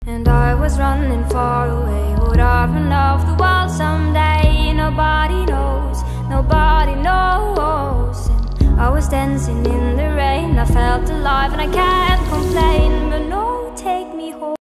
And I was running far away. Would I run off the world someday? Nobody knows, nobody knows. And I was dancing in the rain. I felt alive and I can't complain. But no, take me home.